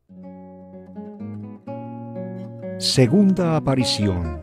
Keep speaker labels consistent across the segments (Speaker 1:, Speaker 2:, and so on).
Speaker 1: Segunda aparición.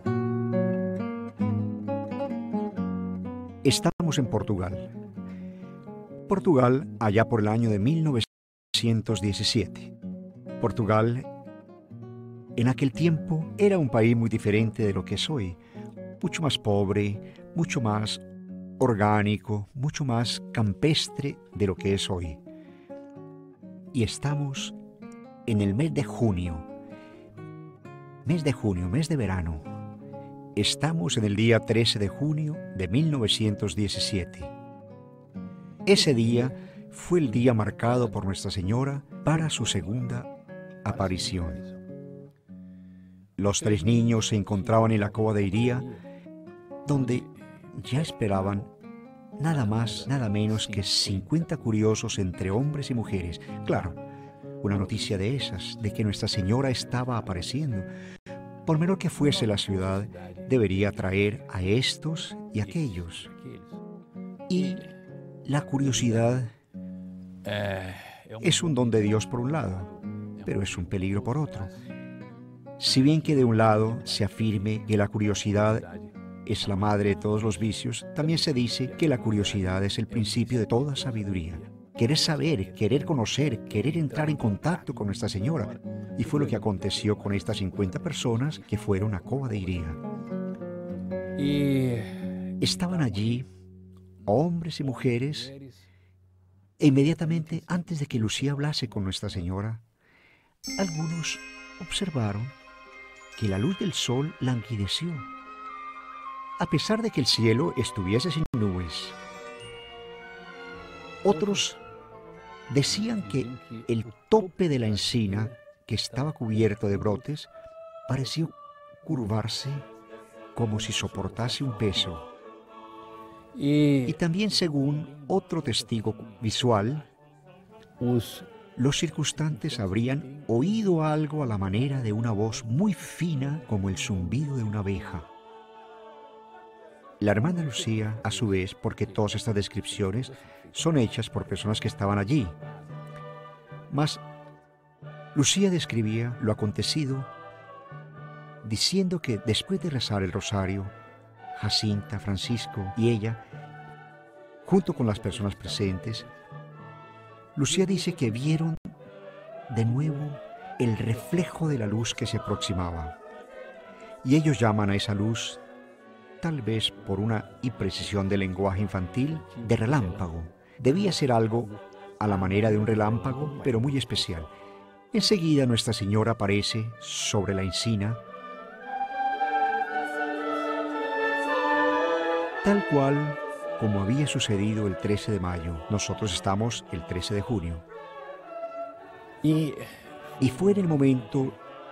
Speaker 1: Estamos en Portugal. Portugal, allá por el año de 1917. Portugal, en aquel tiempo, era un país muy diferente de lo que es hoy. Mucho más pobre, mucho más orgánico, mucho más campestre de lo que es hoy. Y estamos en el mes de junio. Mes de verano. Estamos en el día 13 de junio de 1917. Ese día fue el día marcado por Nuestra Señora para su segunda aparición. Los 3 niños se encontraban en la cova de Iría, donde ya esperaban nada más, nada menos que 50 curiosos entre hombres y mujeres. Claro, una noticia de esas, de que Nuestra Señora estaba apareciendo. Por menor que fuese la ciudad, debería atraer a estos y aquellos. Y la curiosidad es un don de Dios por un lado, pero es un peligro por otro. Si bien que de un lado se afirme que la curiosidad es la madre de todos los vicios, también se dice que la curiosidad es el principio de toda sabiduría. Querer saber, querer conocer, querer entrar en contacto con Nuestra Señora. Y fue lo que aconteció con estas 50 personas que fueron a Cova de Iría. Estaban allí hombres y mujeres, e inmediatamente antes de que Lucía hablase con Nuestra Señora, algunos observaron que la luz del sol languideció, a pesar de que el cielo estuviese sin nubes. Otros decían que el tope de la encina, que estaba cubierto de brotes, pareció curvarse como si soportase un peso. Y también, según otro testigo visual, los circunstantes habrían oído algo a la manera de una voz muy fina como el zumbido de una abeja. La hermana Lucía, a su vez, porque todas estas descripciones son hechas por personas que estaban allí, mas Lucía describía lo acontecido diciendo que después de rezar el rosario, Jacinta, Francisco y ella, junto con las personas presentes, Lucía dice que vieron de nuevo el reflejo de la luz que se aproximaba. Y ellos llaman a esa luz, tal vez por una imprecisión del lenguaje infantil, de relámpago. Debía ser algo a la manera de un relámpago, pero muy especial. Enseguida Nuestra Señora aparece sobre la encina, tal cual como había sucedido el 13 de mayo. Nosotros estamos el 13 de junio. Y fue en el momento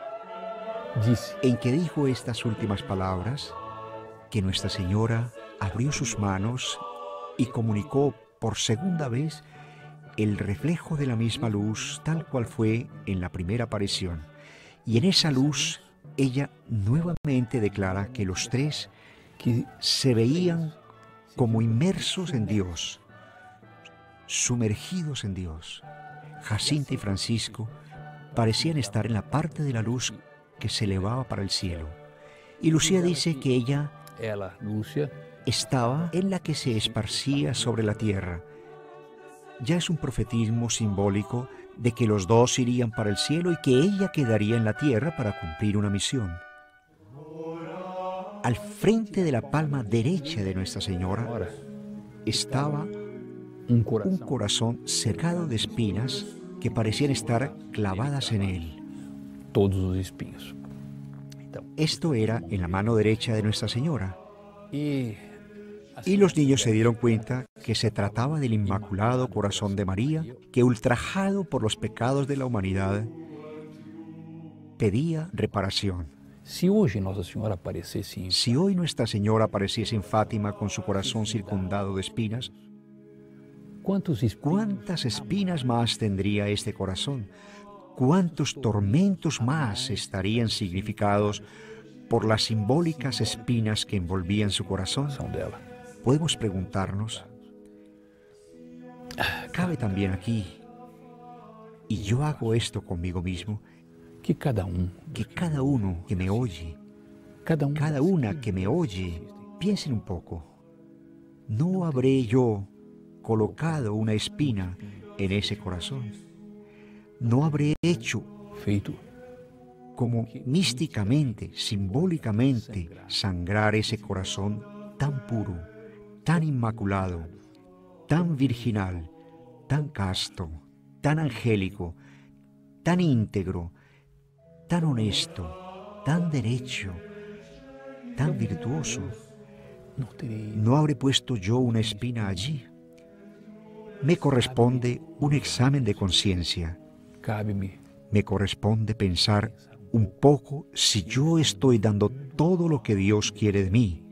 Speaker 1: en que dijo estas últimas palabras que Nuestra Señora abrió sus manos y comunicó por segunda vez el reflejo de la misma luz, tal cual fue en la primera aparición. Y en esa luz, ella nuevamente declara que los 3 que se veían como inmersos en Dios, sumergidos en Dios. Jacinta y Francisco parecían estar en la parte de la luz que se elevaba para el cielo. Y Lucía dice que ella estaba en la que se esparcía sobre la tierra. Ya es un profetismo simbólico de que los 2 irían para el cielo y que ella quedaría en la tierra para cumplir una misión. Al frente de la palma derecha de Nuestra Señora estaba un corazón cercado de espinas que parecían estar clavadas en él.
Speaker 2: Todos los espinhos.
Speaker 1: Esto era en la mano derecha de Nuestra Señora. Y los niños se dieron cuenta que se trataba del Inmaculado Corazón de María, que, ultrajado por los pecados de la humanidad, pedía reparación.
Speaker 2: Si hoy Nuestra
Speaker 1: Señora apareciese en Fátima con su corazón circundado de espinas, ¿cuántas espinas más tendría este corazón? ¿Cuántos tormentos más estarían significados por las simbólicas espinas que envolvían su corazón? Podemos preguntarnos, cabe también aquí Y yo hago esto conmigo mismo,
Speaker 2: que cada
Speaker 1: que cada uno que me oye, cada una que me oye, piensen un poco. ¿No habré yo colocado una espina en ese corazón? ¿No habré hecho
Speaker 2: feito
Speaker 1: como místicamente, simbólicamente, sangrar ese corazón tan puro, tan inmaculado, tan virginal, tan casto, tan angélico, tan íntegro, tan honesto, tan derecho, tan virtuoso? ¿No habré puesto yo una espina allí? Me corresponde un examen de conciencia.
Speaker 2: cabe-me
Speaker 1: Me corresponde pensar un poco si yo estoy dando todo lo que Dios quiere de mí.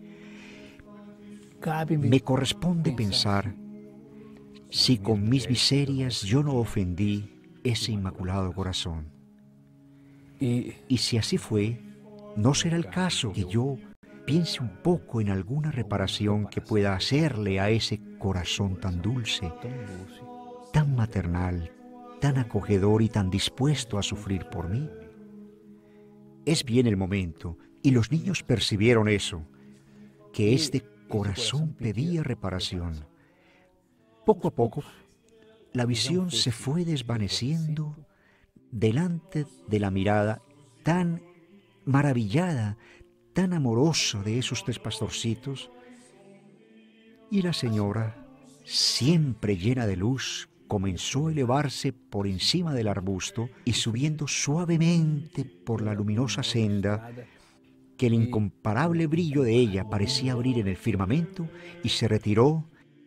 Speaker 1: Me corresponde pensar si con mis miserias yo no ofendí ese inmaculado corazón.
Speaker 2: e
Speaker 1: Y si así fue, ¿no será el caso que yo piense un poco en alguna reparación que pueda hacerle a ese corazón tan dulce,
Speaker 2: tão doce
Speaker 1: tan maternal, tan acogedor y tan dispuesto a sufrir por mí? Es bien el momento, y los niños percibieron eso, que este corazón pedía reparación. Poco a poco, la visión se fue desvaneciendo delante de la mirada tan maravillada, tan amorosa de esos tres pastorcitos, y la señora, siempre llena de luz, comenzó a elevarse por encima del arbusto y subiendo suavemente por la luminosa senda que el incomparable brillo de ella parecía abrir en el firmamento, y se retiró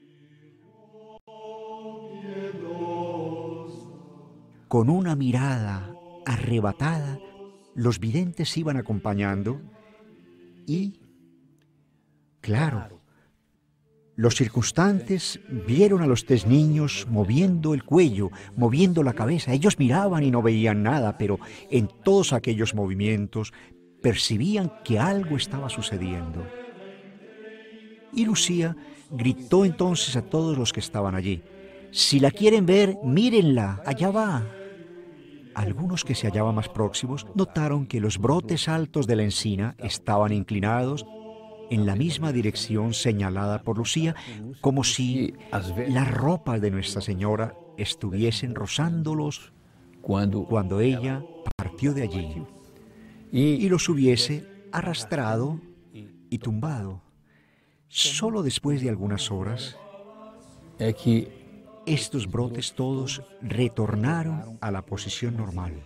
Speaker 1: con una mirada arrebatada. Los videntes iban acompañando y, claro, los circunstantes vieron a los tres niños moviendo el cuello, moviendo la cabeza. Ellos miraban y no veían nada, pero en todos aquellos movimientos percibían que algo estaba sucediendo. Y Lucía gritó entonces a todos los que estaban allí: «Si la quieren ver, mírenla, allá va». Algunos que se hallaban más próximos notaron que los brotes altos de la encina estaban inclinados en la misma dirección señalada por Lucía, como si las ropas de Nuestra Señora estuviesen rozándolos cuando ella partió de allí y los hubiese arrastrado y tumbado. Solo después de algunas horas,
Speaker 2: é que
Speaker 1: estos brotes todos retornaron a la posición normal.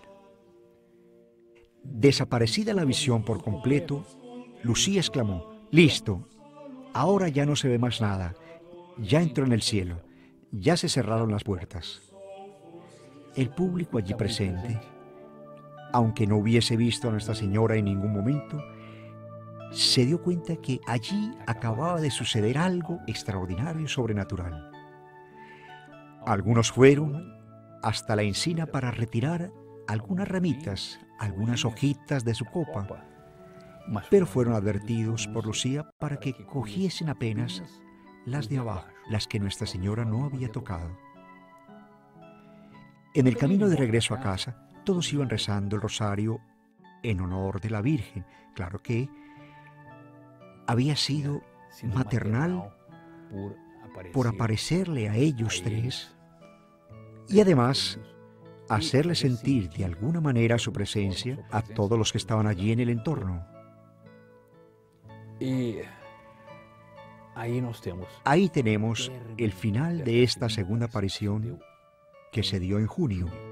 Speaker 1: Desaparecida la visión por completo, Lucía exclamó: «Listo, ahora ya no se ve más nada, ya entró en el cielo, ya se cerraron las puertas». El público allí presente, aunque no hubiese visto a Nuestra Señora en ningún momento, se dio cuenta que allí acababa de suceder algo extraordinario y sobrenatural. Algunos fueron hasta la encina para retirar algunas ramitas, algunas hojitas de su copa, pero fueron advertidos por Lucía para que cogiesen apenas las de abajo, las que Nuestra Señora no había tocado. En el camino de regreso a casa, todos iban rezando el rosario en honor de la Virgen. Claro que había sido maternal por aparecerle a ellos tres y además hacerle sentir de alguna manera su presencia a todos los que estaban allí en el entorno.
Speaker 2: E aí nós temos
Speaker 1: Ahí tenemos el final de esta segunda aparición que se dio en junio.